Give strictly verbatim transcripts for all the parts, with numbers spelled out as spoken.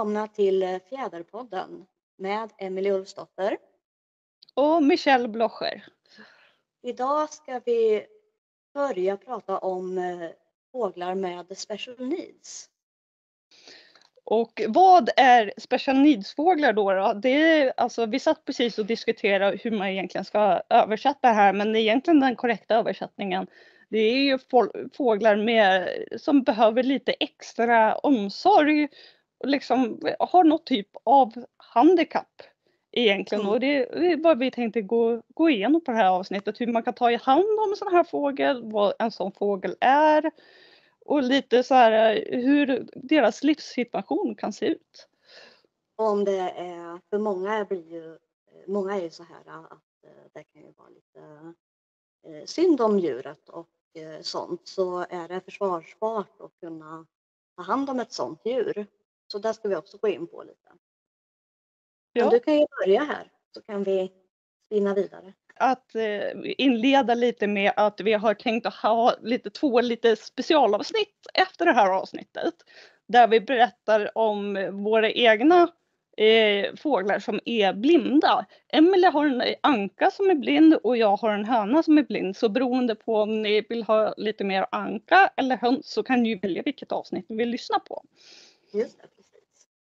välkomna till Fjäderpodden med Emelie Ulfsdotter. Och Michelle Blocher. Idag ska vi börja prata om eh, fåglar med special needs. Och vad är special needs-fåglar då? då? Det är, alltså, vi satt precis och diskuterade hur man egentligen ska översätta det här, men egentligen den korrekta översättningen, det är ju fåglar med, som behöver lite extra omsorg och liksom har något typ av handikapp egentligen. Mm. Och det är vad vi tänkte gå, gå igenom på det här avsnittet, hur man kan ta i hand om en sån här fågel, vad en sån fågel är. Och lite så här hur deras livssituation kan se ut. Om det är, för många blir ju, många är ju så här att det kan ju vara lite eh, synd om djuret och eh, sånt, så är det försvarsbart att kunna ta hand om ett sånt djur. Så där ska vi också gå in på lite. Men Ja. du kan ju börja här så kan vi spinna vidare. Att eh, inleda lite med att vi har tänkt att ha lite, två lite specialavsnitt efter det här avsnittet. Där vi berättar om våra egna eh, fåglar som är blinda. Emelie har en anka som är blind och jag har en höna som är blind. Så beroende på om ni vill ha lite mer anka eller höns så kan ni välja vilket avsnitt ni vill lyssna på. Just det, precis.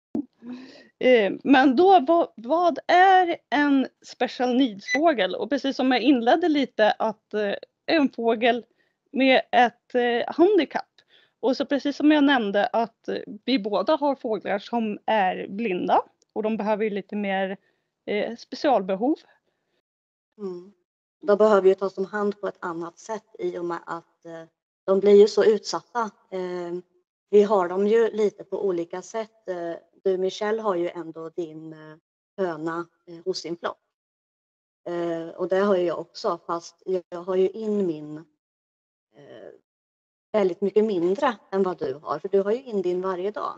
Men då, vad, vad är en special needs-fågel? Och precis som jag inledde lite att en fågel med ett handikapp. Och så precis som jag nämnde att vi båda har fåglar som är blinda. Och de behöver ju lite mer eh, specialbehov. Mm. De behöver ju tas om hand på ett annat sätt i och med att eh, de blir ju så utsatta. Eh, vi har dem ju lite på olika sätt. Eh, du Michelle har ju ändå din eh, höna eh, hos sin flock. Eh, och det har ju jag också, fast jag har ju in min eh, väldigt mycket mindre än vad du har. För du har ju in din varje dag.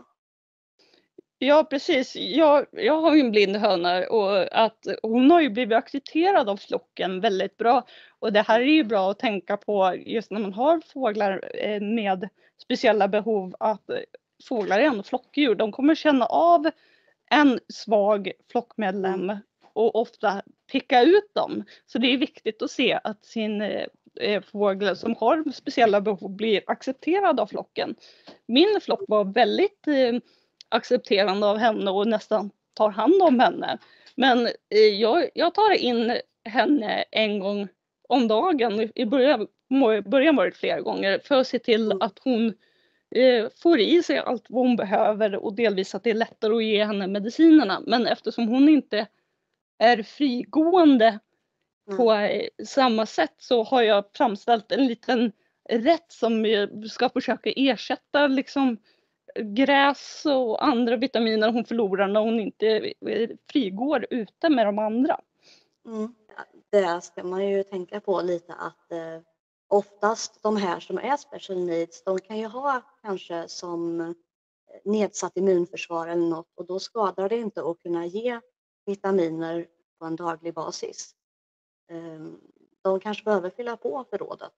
Ja, precis. Jag, jag har ju en blind höna och att hon har ju blivit accepterad av flocken väldigt bra. Och det här är ju bra att tänka på just när man har fåglar med speciella behov, att fåglar är ändå flockdjur. De kommer känna av en svag flockmedlem mm. och ofta picka ut dem. Så det är viktigt att se att sin eh, fågel som har speciella behov blir accepterad av flocken. Min flock var väldigt eh, accepterande av henne och nästan tar hand om henne. Men eh, jag, jag tar in henne en gång om dagen. I början, början var det flera gånger för att se till att hon eh, får i sig allt vad hon behöver och delvis att det är lättare att ge henne medicinerna. Men eftersom hon inte är frigående mm. på eh, samma sätt så har jag framställt en liten rätt som ska försöka ersätta liksom gräs och andra vitaminer hon förlorar när hon inte frigår ute med de andra. Mm. Det ska man ju tänka på lite att eh, oftast de här som är special needs, de kan ju ha kanske som nedsatt immunförsvar eller något och då skadar det inte att kunna ge vitaminer på en daglig basis. Eh, de kanske behöver fylla på förrådet.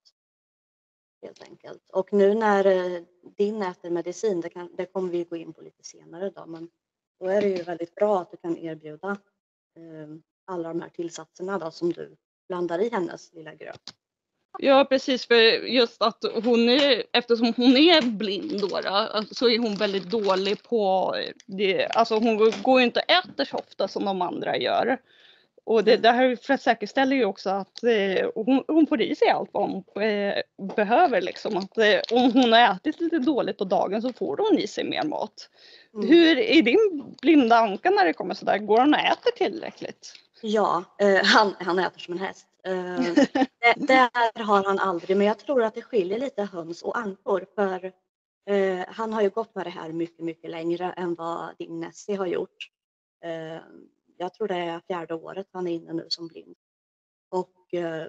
Helt enkelt. Och nu när eh, din äter medicin, det, kan, det kommer vi gå in på lite senare då, men då är det ju väldigt bra att du kan erbjuda eh, alla de här tillsatserna då, som du blandar i hennes lilla gröt. Ja, precis, för just att hon är, eftersom hon är blind då, då så är hon väldigt dålig på det, alltså hon går ju inte och äter så ofta som de andra gör. Och det, det här för att säkerställa ju också att eh, hon, hon får i sig allt vad hon eh, behöver. Liksom. Att, eh, om hon har ätit lite dåligt på dagen så får hon i sig mer mat. Mm. Hur är din blinda anka när det kommer sådär? Går han och äter tillräckligt? Ja, eh, han, han äter som en häst. Eh, det, där har han aldrig, men jag tror att det skiljer lite höns och ankor. För eh, han har ju gått med det här mycket, mycket längre än vad din Nessie har gjort. Eh, Jag tror det är fjärde året han är inne nu som blind. Och eh,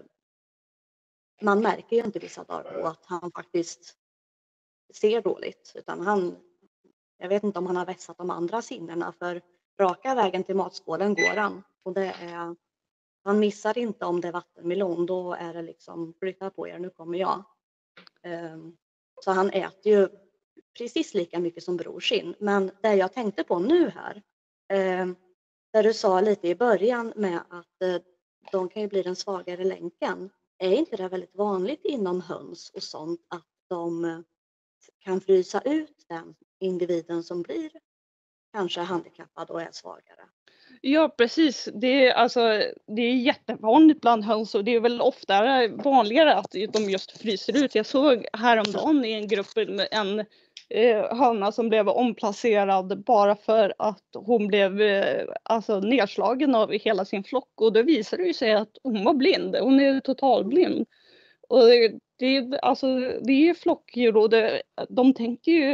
man märker ju inte vissa dagar på att han faktiskt ser dåligt. Utan han, jag vet inte om han har vässat de andra sinnena. För raka vägen till matskålen går han. Och det är, han missar inte om det är vattenmelon. Då är det liksom, flytta på er, nu kommer jag. Eh, så han äter ju precis lika mycket som brorsin. Men det jag tänkte på nu här, eh, där du sa lite i början med att eh, de kan ju bli den svagare länken. Är inte det väldigt vanligt inom höns och sånt att de eh, kan frysa ut den individen som blir kanske handikappad och är svagare? Ja, precis. Det är, alltså, det är jättevanligt bland höns och det är väl oftare vanligare att de just fryser ut. Jag såg häromdagen i en grupp med en eh, höna som blev omplacerad bara för att hon blev eh, alltså, nedslagen av hela sin flock. Och då visade det sig att hon var blind. Hon är totalblind. Och det, det, alltså, det är ju flockdjur och det, de tänker ju,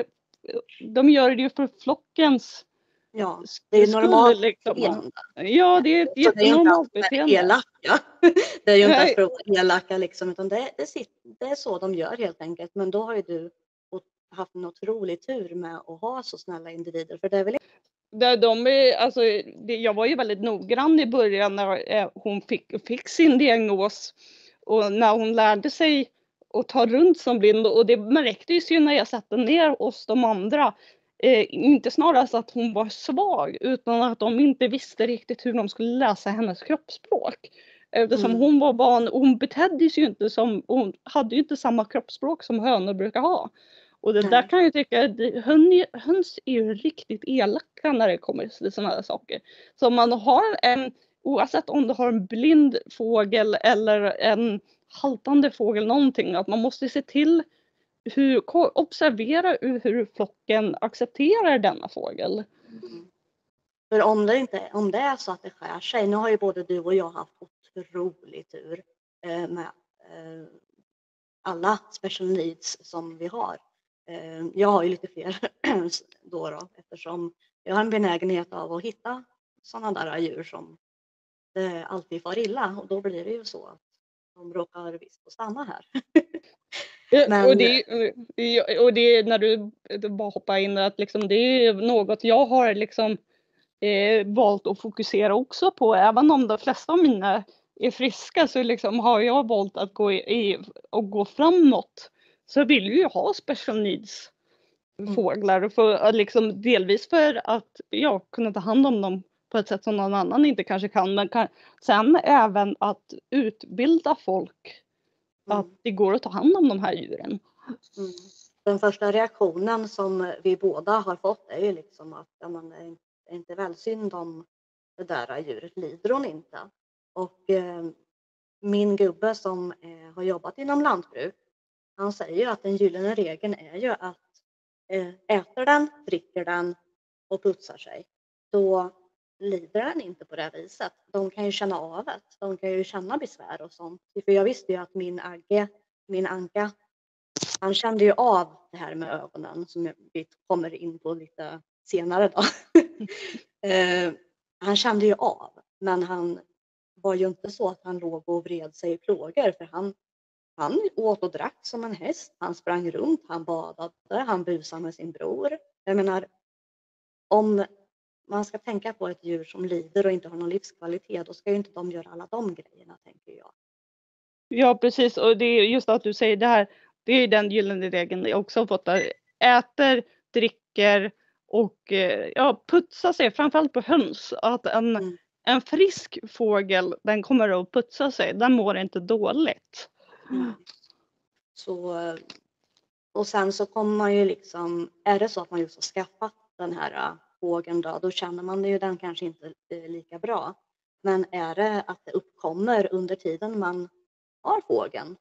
de gör det ju för flockens Ja, det är ju normalt liksom. beteende. Ja, det är ett Så det är ju inte alls jättenormalt beteende. elaka. Det är ju inte Nej. alls för att vara elaka liksom, utan det, det, sitter, det är så de gör helt enkelt. Men då har ju du haft en otrolig tur med att ha så snälla individer. För det är väl Där de är, alltså, det, jag var ju väldigt noggrann i början när eh, hon fick, fick sin diagnos. Och när hon lärde sig att ta runt som blind. Och det märktes ju när jag satte ner oss de andra. Eh, inte snarast att hon var svag utan att de inte visste riktigt hur de skulle läsa hennes kroppsspråk. Eftersom Mm. hon var barn, hon betedde sig ju inte som, hon hade ju inte samma kroppsspråk som hönor brukar ha. Och det Nej. där kan jag tycka, att hön, höns är ju riktigt elaka när det kommer till sådana här saker. Så om man har en, oavsett om du har en blind fågel eller en haltande fågel någonting, att man måste se till hur, observera hur flocken accepterar denna fågel. Mm. För om det, inte, om det är så att det skär sig, nu har ju både du och jag haft otrolig tur eh, med eh, alla special needs som vi har. Eh, jag har ju lite fler då, då eftersom jag har en benägenhet av att hitta sådana där djur som det alltid far illa och då blir det ju så att de råkar visst få stanna här. Men, och, det, och det är när du, du bara hoppar in att liksom, det är något jag har liksom, eh, valt att fokusera också på. Även om de flesta av mina är friska så liksom, har jag valt att gå, i, och gå framåt. Så vill ju jag ha special needs fåglar. För, liksom, delvis för att ja, kunna ta hand om dem på ett sätt som någon annan inte kanske kan. Men kan, sen även att utbilda folk. Mm. Att det går att ta hand om de här djuren. Mm. Den första reaktionen som vi båda har fått är ju liksom att ja, man är inte väl synd om det där djuret, lider hon inte? Och eh, min gubbe som eh, har jobbat inom lantbruk, han säger ju att den gyllene regeln är ju att eh, äter den, dricker den och putsar sig, då lider den inte på det viset. De kan ju känna av det. De kan ju känna besvär och sånt. För jag visste ju att min Agge, min Anka, han kände ju av det här med ögonen som vi kommer in på lite senare då. eh, han kände ju av, men han var ju inte så att han låg och vred sig i plågor, för han, han åt och drack som en häst. Han sprang runt, han badade, han busade med sin bror. Jag menar, om man ska tänka på ett djur som lider och inte har någon livskvalitet, då ska ju inte de göra alla de grejerna, tänker jag. Ja, precis. Och det är just att du säger det här, det är den gyllene regeln jag också har fått där. Äter, dricker och ja, putsa sig, framförallt på höns. Att en, mm. en frisk fågel, den kommer att putsa sig, den mår inte dåligt. Mm. Så, och sen så kommer man ju liksom, är det så att man just har skaffat den här fågeln då, då känner man ju den kanske inte lika bra. Men är det att det uppkommer under tiden man har fågeln,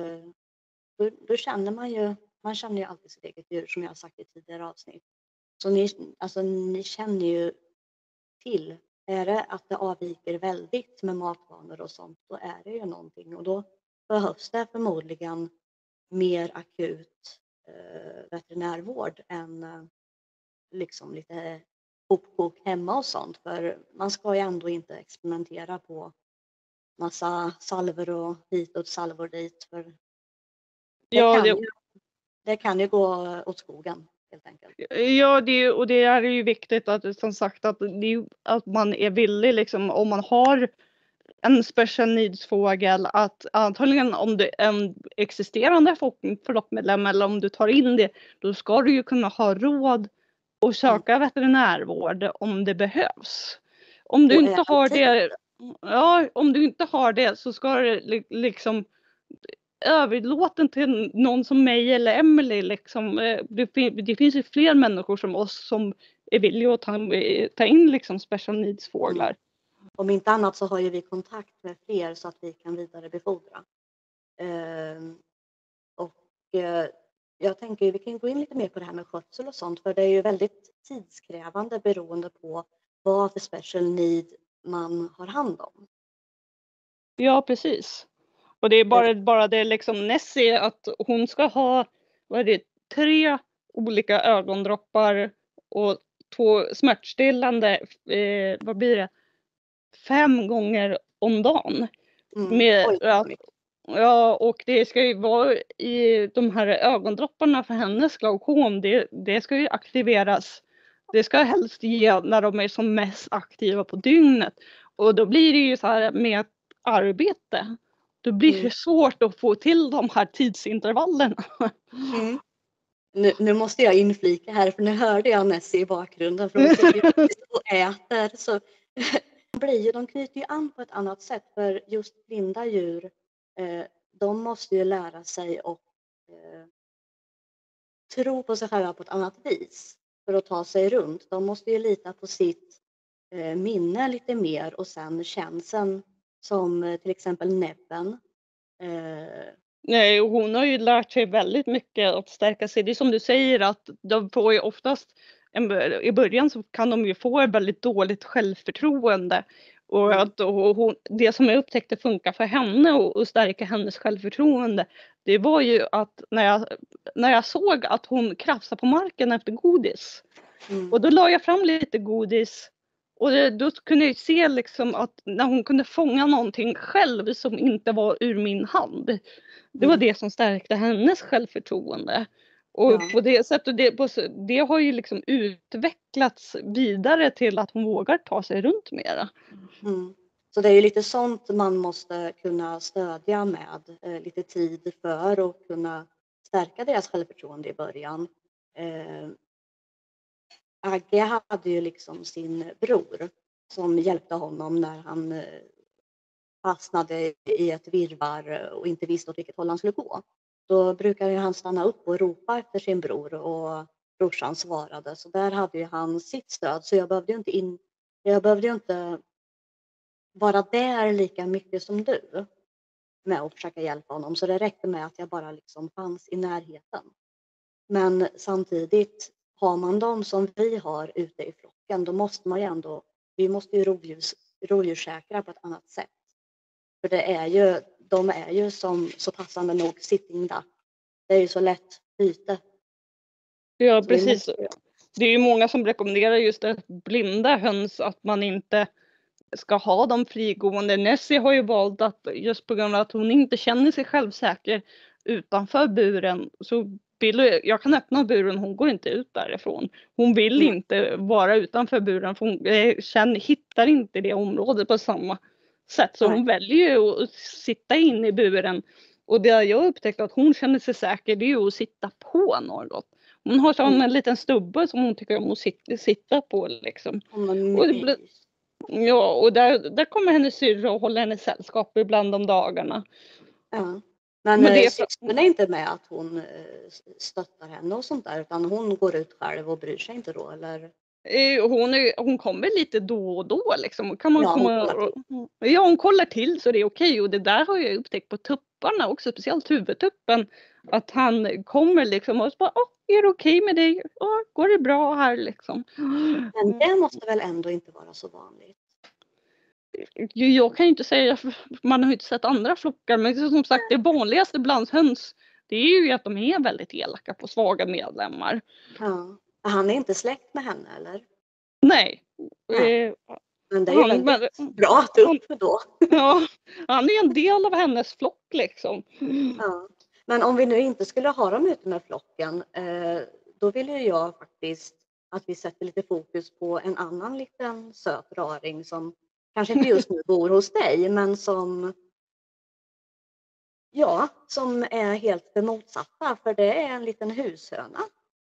då, då känner man ju, man känner ju alltid sitt eget djur, som jag har sagt i tidigare avsnitt. Så ni, alltså, ni känner ju till, är det att det avviker väldigt med matvanor och sånt, då är det ju någonting, och då behövs det förmodligen mer akut eh, veterinärvård än eh, liksom lite hopkok hemma och sånt, för man ska ju ändå inte experimentera på massa salver och hit och salvor dit, för det, ja, kan, det... Ju, det kan ju gå åt skogen helt enkelt. Ja, det, och det är ju viktigt att som sagt att, det, att man är villig liksom, om man har en special needs-fågel att antagligen om du är en existerande flockmedlem eller om du tar in det, då ska du ju kunna ha råd och söka veterinärvård om det behövs. Om du Och inte har även det, ja, om du inte har det så ska det li- liksom överlåten till någon som mig eller Emily liksom. eh, Det, fin- det finns ju fler människor som oss som är villiga att ta, ta in liksom special needs fåglar. Om inte annat så har ju vi kontakt med fler så att vi kan vidarebefordra. Ehm, och eh, jag tänker ju, vi kan gå in lite mer på det här med skötsel och sånt, för det är ju väldigt tidskrävande beroende på vad för special need man har hand om. Ja, precis. Och det är bara, bara det liksom Nessie att hon ska ha, vad är det, tre olika ögondroppar och två smärtstillande, eh, vad blir det, fem gånger om dagen. Mm. Med, Oj, vad mycket. ja, och det ska ju vara i de här ögondropparna för hennes glaukom, det, det ska ju aktiveras. Det ska helst ge när de är som mest aktiva på dygnet. Och då blir det ju så här med arbete. Då blir det Mm. svårt att få till de här tidsintervallerna. Mm. Nu, nu måste jag inflika här, för nu hörde jag Nessie i bakgrunden, för hon sitter ju faktiskt och äter. Så blir ju, de knyter ju an på ett annat sätt, för just blinda djur, eh, de måste ju lära sig och eh, tro på sig själva på ett annat vis för att ta sig runt. De måste ju lita på sitt eh, minne lite mer, och sen känseln som eh, till exempel näbben. Eh, Nej, och hon har ju lärt sig väldigt mycket att stärka sig. Det är som du säger att de får ju oftast, en, i början så kan de ju få ett väldigt dåligt självförtroende. Och, Mm. att, och hon, det som jag upptäckte funkar för henne och, och stärka hennes självförtroende, det var ju att när jag, när jag såg att hon krafsade på marken efter godis. Mm. Och då la jag fram lite godis. Och det, då kunde jag se liksom att när hon kunde fånga någonting själv som inte var ur min hand. Det var Mm. det som stärkte hennes självförtroende. Och Ja. på det sättet, det, på, det har ju liksom utvecklats vidare till att hon vågar ta sig runt mera. Mm. Så det är ju lite sånt man måste kunna stödja med eh, lite tid för att kunna stärka deras självförtroende i början. Eh, Agge hade ju liksom sin bror som hjälpte honom när han eh, fastnade i ett virrvarr och inte visste åt vilket håll han skulle gå. Då brukade han stanna upp och ropa efter sin bror, och brorsan svarade. Så där hade ju han sitt stöd, så jag behövde ju inte, in, jag behövde ju inte vara där lika mycket som du med att försöka hjälpa honom. Så det räckte med att jag bara liksom fanns i närheten. Men samtidigt, har man dem som vi har ute i flocken, då måste man ju ändå, vi måste ju rovdjurs, rovdjurssäkra på ett annat sätt. För det är ju, de är ju som så passande nog sitting duck. Det är ju så lätt byte. Ja, Så vi precis. måste- Det är ju många som rekommenderar just att blinda höns, att man inte ska ha dem frigående. Nessie har ju valt att just på grund av att hon inte känner sig självsäker utanför buren, så vill jag kan öppna buren, hon går inte ut därifrån. Hon vill Mm. inte vara utanför buren, för hon eh, känner, hittar inte det området på samma sätt. Så Nej. hon väljer ju att sitta in i buren. Och det jag upptäckte att hon känner sig säker, det är ju att sitta på något. Hon har som Mm. en liten stubbe som hon tycker om att sitta, sitta på liksom. Ja, men Och det blir- mys. Ja, och där, där kommer hennes syrra och håller henne sällskap ibland om dagarna. Ja. Men, Men Men det det är för- systern är inte med att hon eh, stöttar henne och sånt där, utan hon går ut själv och bryr sig inte då, eller? Eh, Hon, är, hon kommer lite då och då liksom. Kan man Ja, hon komma, kollar ja, hon kollar till så det är okej. Och det där har jag upptäckt på tupparna också, speciellt huvudtuppen. Att han kommer liksom och så bara, åh, är det okej med dig? Åh, går det bra här liksom? Men det måste väl ändå inte vara så vanligt? Jo, jag kan ju inte säga, för man har ju inte sett andra flockar, men som sagt det vanligaste bland höns, det är ju att de är väldigt elaka på svaga medlemmar. Ja. Han är inte släkt med henne, eller? Nej. Nej. Eh, Men det är ju han, väldigt men, bra tupp då. ja, han är en del av hennes flock liksom. Ja. Men om vi nu inte skulle ha dem ute med flocken, eh, då vill ju jag faktiskt att vi sätter lite fokus på en annan liten söt raring som kanske inte just nu bor hos dig, men som ja, som är helt det motsatta, för det är en liten hushöna.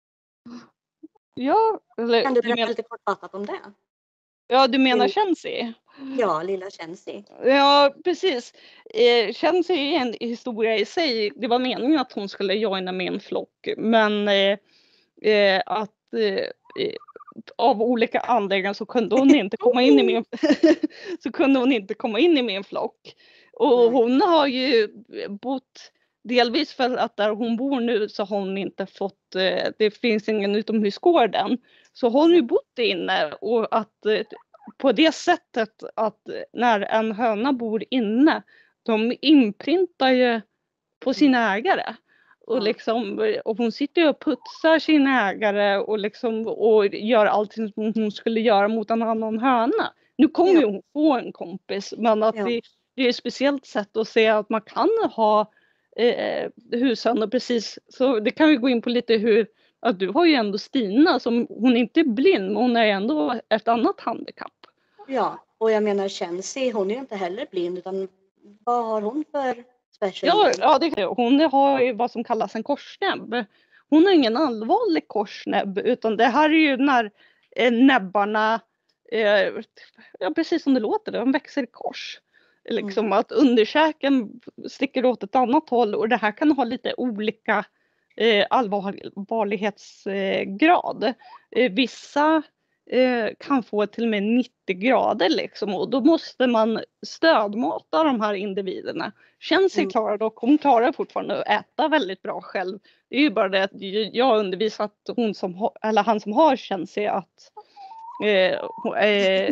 Ja, eller Kan du du berätta men, lite kortfattat om det? ja, du menar Lilla, Kenzie? ja, lilla Kenzie. Ja, precis. Eh, Kenzie är en historia i sig. Det var meningen att hon skulle joina med en flock, men eh, eh, att eh, av olika anledningar så kunde hon inte komma in i min så kunde hon inte komma in i min flock. Och Nej. hon har ju bott, delvis för att där hon bor nu så har hon inte fått, eh, det finns ingen utomhusgården. Så hon har ju bott inne, och att eh, på det sättet att när en höna bor inne, de inprintar ju på sina ägare. Och, Ja. liksom, och hon sitter ju och putsar sin ägare och, liksom, och gör allt som hon skulle göra mot en annan höna. Nu kommer Ja. ju hon få en kompis, men att Ja. det, det är ett speciellt sätt att se att man kan ha eh, hushönor precis. Så det kan vi gå in på lite hur, att du har ju ändå Stina, som hon inte är blind, men hon är ändå ett annat handikapp. Ja, och jag menar Kenzie, hon är ju inte heller blind, utan vad har hon för special Ja, need? ja det, hon har ju vad som kallas en korsnäbb. Hon har ingen allvarlig korsnäbb, utan det här är ju när eh, näbbarna, eh, ja precis som det låter, de växer i kors. Liksom Mm. att underkäken sticker åt ett annat håll, och det här kan ha lite olika eh, allvarlighetsgrad. Eh, vissa eh, kan få till och med nittio grader liksom, och då måste man stödmata de här individerna. Kenzie Mm. klarar dock, hon klarar fortfarande att äta väldigt bra själv. Det är ju bara det att jag har undervisat hon som har, eller han som har Kenzie att eh, eh,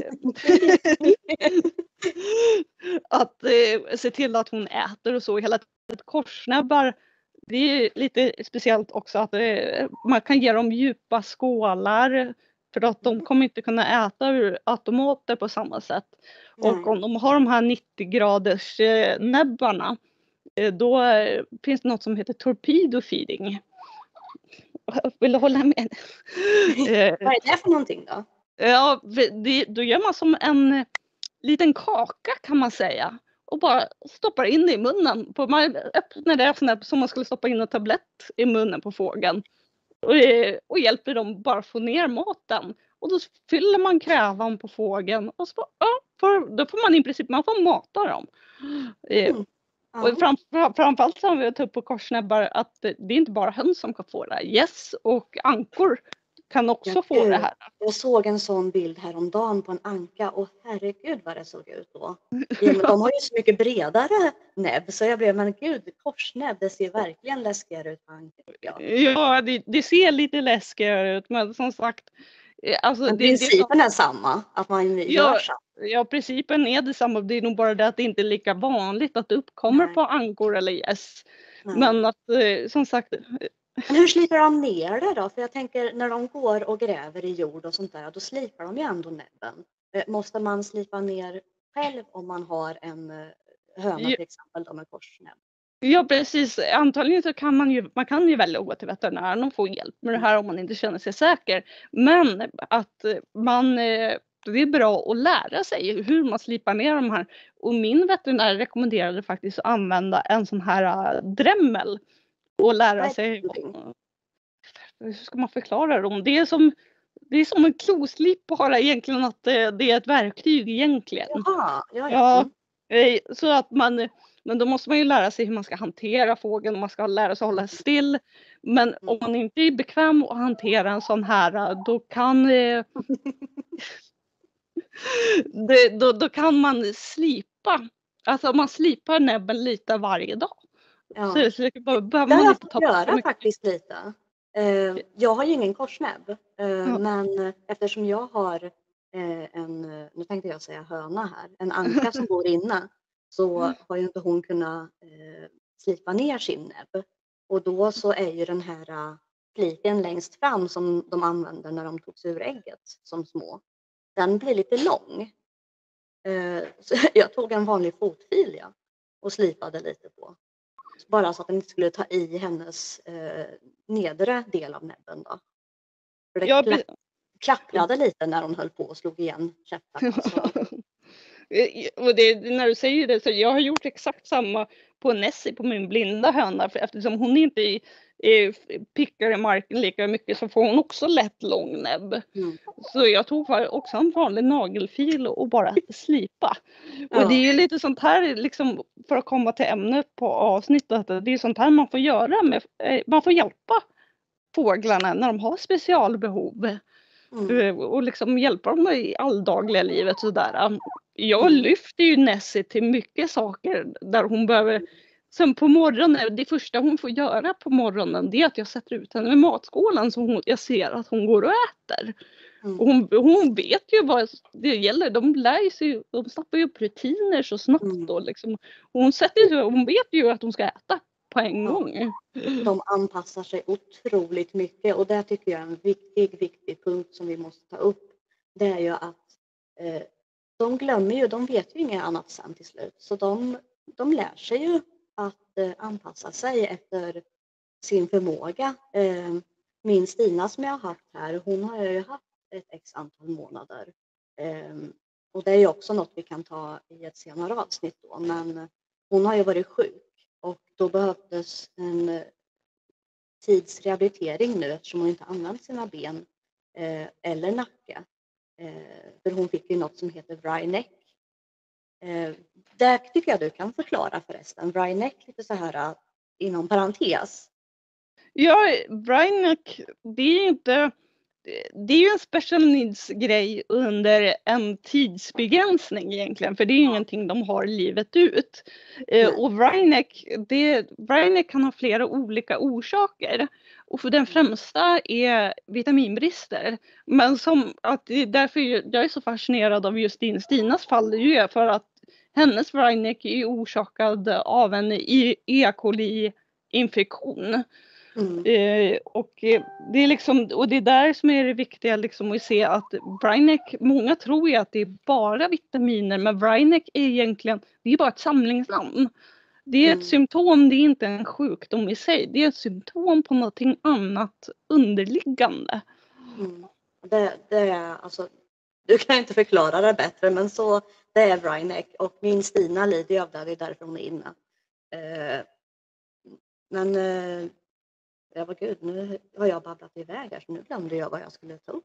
att eh, se till att hon äter och så hela tiden. Korsnäbbar, det är lite speciellt också att eh, man kan ge dem djupa skålar, för att de kommer inte kunna äta ur automater på samma sätt. Nej. Och om de har de här nittio graders eh, näbbarna, eh, då eh, finns det något som heter torpedo feeding. Vill du hålla med? eh, Vad är det för någonting då? ja, det, då gör man som en liten kaka kan man säga, och bara stoppar in det i munnen. På, man öppnar det sån här, som man skulle stoppa in en tablett i munnen på fågeln. Och, och hjälper dem bara få ner maten. Och då fyller man krävan på fågeln. Och så, ja, för, då får man i princip, man får mata dem. Mm. Ja. Och fram, framförallt så har vi tagit på korsnäbbar att det är inte bara höns som kan få det här. Gäss och ankor kan också Ja, få gud. det här. Jag såg en sån bild häromdagen på en anka, och herregud vad det såg ut då. Ja, men de har ju så mycket bredare näbb, så jag blev, men gud, korsnäbb, det ser verkligen läskigare ut på ankor. Ja, Ja, det, det ser lite läskigare ut, men som sagt, alltså, men det, principen det, är samma, att man gör ja, så. ja, principen är detsamma. Det är nog bara det att det inte är lika vanligt att det uppkommer Nej. på ankor eller gäss. Nej. Men att som sagt. Men hur slipar de ner det då? För jag tänker, när de går och gräver i jord och sånt där, då slipar de ju ändå näbben. Måste man slipa ner själv om man har en höna Ja. till exempel då med korsnäbb? Ja, precis. Antagligen så kan man ju, man kan ju välja att gå till veterinären och få hjälp med det här om man inte känner sig säker. Men att man, det är bra att lära sig hur man slipar ner de här. Och min veterinär rekommenderade faktiskt att använda en sån här drämmel och lära sig. Hur ska man förklara dem? Det är som, det är som en kloslip, bara egentligen att det, det är ett verktyg egentligen. Jaha, ja, ja. Ja, så att man, men då måste man ju lära sig hur man ska hantera fågeln, man ska lära sig hålla still. Men om man inte är bekväm att hantera en sån här, då kan det, då, då kan man slipa. Alltså man slipar näbben lite varje dag. Ja. Så, så det behöver det man har jag inte fått ta göra mycket. faktiskt lite. Uh, jag har ju ingen korsnäbb, uh, Ja. men eftersom jag har uh, en, nu tänkte jag säga höna här, en anka som bor inne, så har ju inte hon kunnat uh, slipa ner sin näbb. Och då så är ju den här fliken längst fram som de använder när de tog sig ur ägget som små, den blir lite lång. Uh, så jag tog en vanlig fotfil, ja, och slipade lite på. Bara så att den inte skulle ta i hennes eh, nedre del av näbben då. För det Ja, klapp, klapprade lite när hon höll på och slog igen käftarna. Eh, Och det, när du säger det så jag har gjort exakt samma på Nessie, på min blinda höna, för eftersom hon inte är, är, pickar i marken lika mycket så får hon också lätt lång näbb. Mm. Så jag tog också en vanlig nagelfil och bara slipa. Ja. Och det är ju lite sånt här, liksom, för att komma till ämnet på avsnittet, det är sånt här man får göra med, man får hjälpa fåglarna när de har specialbehov. Mm. Och liksom hjälpa dem i alldagliga livet sådär. Jag Mm. lyfter ju Nessie till mycket saker där hon behöver. Sen på morgonen, det första hon får göra på morgonen, det är att jag sätter ut henne med matskålen så hon, jag ser att hon går och äter. Mm. Och hon, hon vet ju vad det gäller. De lär sig, de snappar ju upp rutiner så snabbt mm. då liksom. Hon sätter sig, hon vet ju att hon ska äta på en ja. gång. De anpassar sig otroligt mycket och det tycker jag är en viktig, viktig punkt som vi måste ta upp. Det är ju att eh, de glömmer ju, de vet ju inget annat sen till slut. Så de, de lär sig ju att eh, anpassa sig efter sin förmåga. Eh, min Stina som jag har haft här, hon har ju haft ett x antal månader. Eh, och det är ju också något vi kan ta i ett senare avsnitt då. Men hon har ju varit sjuk. Och då behövdes en tidsrehabilitering nu eftersom hon inte använt sina ben eh, eller nacke. Eh, för hon fick ju något som heter Wryneck. Eh, det tycker jag du kan förklara förresten. Wryneck lite så här inom parentes. Ja, Wryneck, det är inte... Det är ju en special needs grej under en tidsbegränsning egentligen. För det är ju ingenting de har livet ut. Eh, och Wryneck, det, Wryneck kan ha flera olika orsaker. Och för den främsta är vitaminbrister. Men som att det är därför jag är så fascinerad av just din Stinas fall. Det är ju för att hennes Wryneck är orsakad av en E. coli-infektion. Mm. Eh, och eh, det är liksom, och det är där som är det viktiga liksom att se att Wryneck, många tror ju att det är bara vitaminer, men Wryneck är egentligen, det är bara ett samlingsnamn. Det är mm. ett symptom, det är inte en sjukdom i sig, det är ett symptom på någonting annat underliggande. Mm. Det, det är alltså, du kan inte förklara det bättre, men så det är Wryneck och min Stina lider av det, det är därför hon är inne. Eh, men eh, jag var gud, nu har jag babblat iväg här så nu glömde jag vad jag skulle ta upp.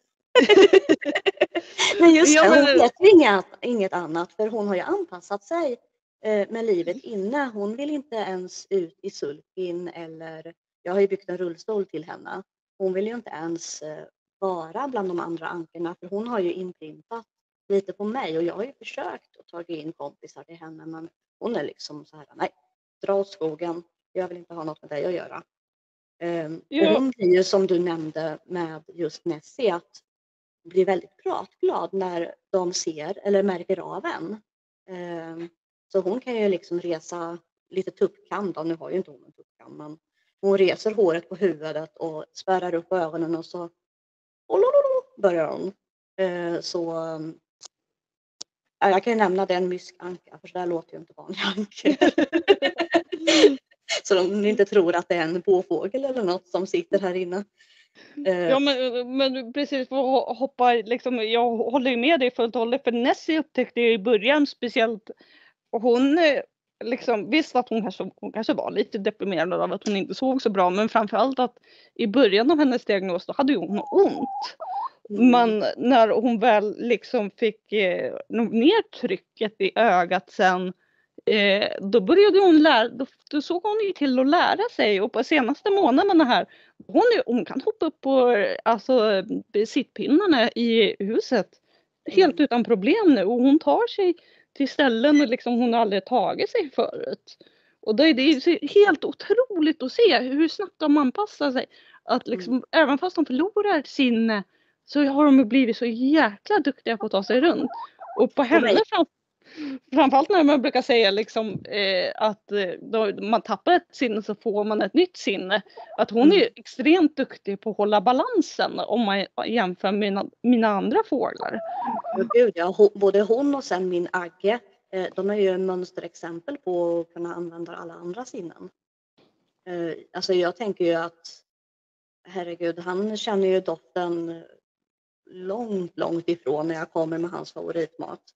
Men just det, hon vet ju inget, inget annat för hon har ju anpassat sig eh, med livet inne. Hon vill inte ens ut i sulkin eller, jag har ju byggt en rullstol till henne. Hon vill ju inte ens eh, vara bland de andra ankorna för hon har ju inprintat lite på mig och jag har ju försökt att ta in kompisar till henne men hon är liksom så här, nej, dra åt skogen, jag vill inte ha något med dig att göra. Um, ja. Och hon blir ju som du nämnde med just Nessie att bli väldigt pratglad när de ser eller märker av en. Um, så hon kan ju liksom resa lite tuppkam då, nu har ju inte hon en tuppkam men hon reser håret på huvudet och spärrar upp ögonen och så börjar hon. Uh, så um, jag kan ju nämna det en myskanka för så där låter ju inte vanliga ankor. Så de inte tror att det är en påfågel eller något som sitter här inne. Ja men, men precis för att hoppa liksom, jag håller ju med dig fullt och hållet för Nessie upptäckte i början speciellt och hon liksom visste att hon kanske, hon kanske var lite deprimerad av att hon inte såg så bra men framförallt att i början av hennes diagnos då hade hon ont. Mm. Men när hon väl liksom fick eh, ner trycket i ögat sen Eh, då började hon lära, då, då såg hon ju till att lära sig och på senaste månaderna här, hon, hon kan hoppa upp på alltså, sittpinnarna i huset helt utan problem nu och hon tar sig till ställen och liksom hon har aldrig tagit sig förut. Och då är det helt otroligt att se hur snabbt de anpassar sig. Att liksom, mm. även fast de förlorar sin så har de blivit så jäkla duktiga på att ta sig runt. Och på henne framför Framförallt när man brukar säga liksom, eh, att eh, då man tappar ett sinne så får man ett nytt sinne. Att hon är extremt duktig på att hålla balansen om man jämför med mina, mina andra fåglar. Ja, gud, ja, ho- både hon och sen min Agge, eh, de är ju en mönsterexempel på att kunna använda alla andra sinnen. Eh, alltså jag tänker ju att herregud, han känner ju doften långt, långt ifrån när jag kommer med hans favoritmat.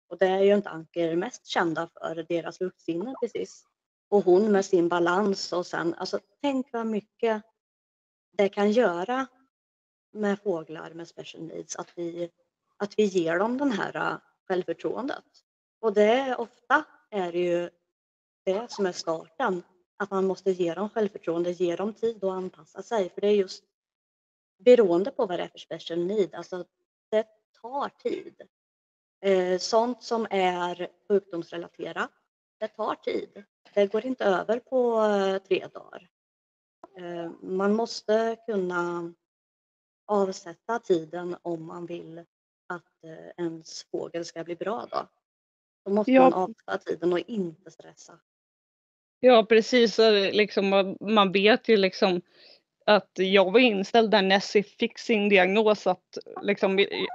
Och det är ju inte Anker mest kända för, deras luktsinne precis. Och hon med sin balans och sen, alltså tänk vad mycket det kan göra med fåglar med special needs, att vi, att vi ger dem den här uh, självförtroendet. Och det är ofta är det ju det som är starten, att man måste ge dem självförtroende, ge dem tid att anpassa sig. För det är just beroende på vad det är för special need, alltså det tar tid. Eh, sånt som är sjukdomsrelaterat, det tar tid. Det går inte över på eh, tre dagar. Eh, man måste kunna avsätta tiden om man vill att eh, ens fågel ska bli bra då. Då måste Ja. man avsätta tiden och inte stressa. Ja, precis. Så liksom, man- man vet ju liksom att jag var inställd där Nessie fick sin diagnos, att liksom,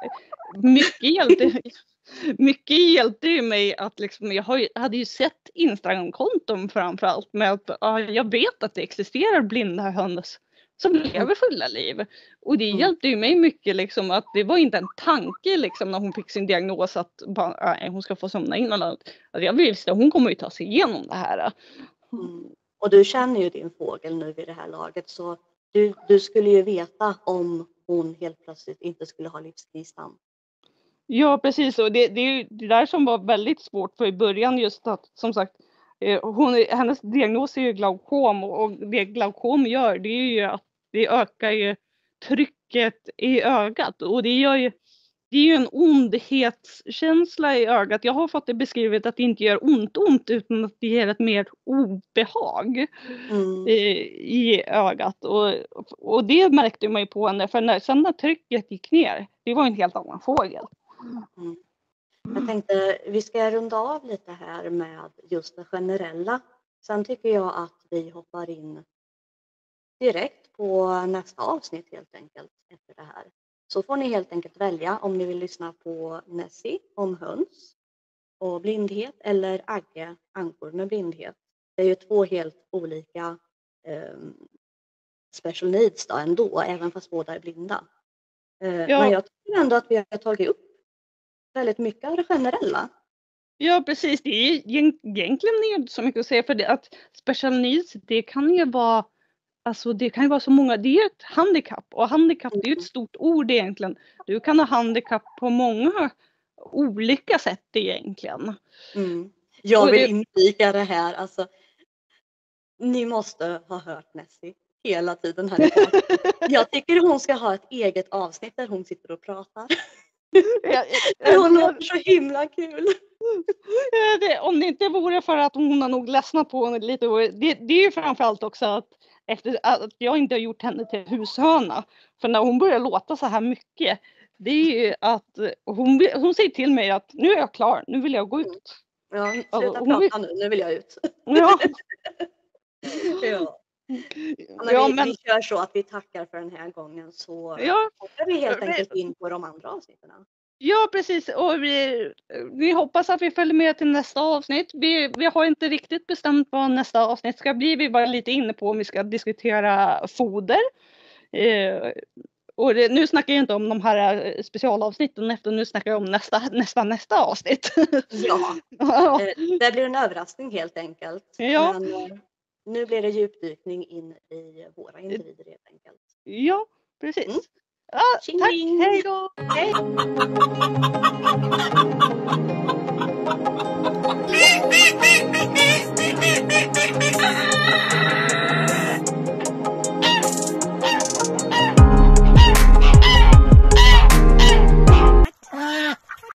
mycket hjälpte, mycket hjälpte ju mig att liksom, jag har ju, hade ju sett Instagram-konton framförallt med att ja, jag vet att det existerar blinda höns som lever fulla liv. Och det Mm. hjälpte ju mig mycket liksom, att det var inte en tanke liksom, när hon fick sin diagnos att bara, nej, hon ska få somna in eller något. Alltså, jag visste att hon kommer ju ta sig igenom det här. Mm. Och du känner ju din fågel nu vid det här laget, så du, du skulle ju veta om hon helt plötsligt inte skulle ha livskrisan. Ja, precis. Och det, det är ju det där som var väldigt svårt för i början, just att som sagt, eh, hon, hennes diagnos är ju glaukom, och det glaukom gör, det är ju att det ökar ju trycket i ögat, och det gör ju, det är ju en ondhetskänsla i ögat. Jag har fått det beskrivet att det inte gör ont ont utan att det ger ett mer obehag Mm. i, i ögat, och, och det märkte man ju på henne, för när, sen när trycket gick ner, det var en helt annan fågel. Mm. Jag tänkte vi ska runda av lite här med just det generella. Sen tycker jag att vi hoppar in direkt på nästa avsnitt helt enkelt efter det här. Så får ni helt enkelt välja om ni vill lyssna på Nessie om höns och blindhet, eller Agge, ankor med blindhet. Det är ju två helt olika eh, special needs då ändå, även fast båda är blinda. Eh, Ja. Men jag tycker ändå att vi har tagit upp väldigt mycket av det generella. Ja, precis. Det är egent- egentligen inte så mycket att säga, för det att special needs, det kan ju vara, alltså det kan ju vara så många, det är ju ett handikapp, och handikapp det är ju ett stort ord egentligen. Du kan ha handikapp på många olika sätt egentligen. Mm. Jag Och vill det- inflika det här, alltså ni måste ha hört Nessie hela tiden här i podden. Jag tycker hon ska ha ett eget avsnitt där hon sitter och pratar. Ja, För hon låter så himla kul. Ja, det, om det inte vore för att hon har nog ledsnat på henne lite. och Det, det är ju framförallt också att, efter, att jag inte har gjort henne till hushöna. För när hon börjar låta så här mycket, det är ju att hon, vill- hon säger till mig att nu är jag klar, nu vill jag gå ut. Ja, Ja, sluta hon prata nu, nu vill jag ut. Ja, Ja. Ja, men ja, vi, men, vi kör så att vi tackar för den här gången, så ja, hoppar vi helt vi- enkelt in på de andra avsnitten. ja, precis. Och vi, vi hoppas att vi följer med till nästa avsnitt. Vi, vi har inte riktigt bestämt vad nästa avsnitt ska bli. Vi var lite inne på om vi ska diskutera foder. Eh, och det, nu snackar jag inte om de här specialavsnitten, efter nu snackar jag om nästa, nästa, nästa avsnitt. Ja, Ja, eh, det blir en överraskning helt enkelt. Ja. Men eh, nu blir det djupdykning in i våra individer helt enkelt. ja, precis. Mm. Ja, Tjing, tack, tjing. hej då! Hej!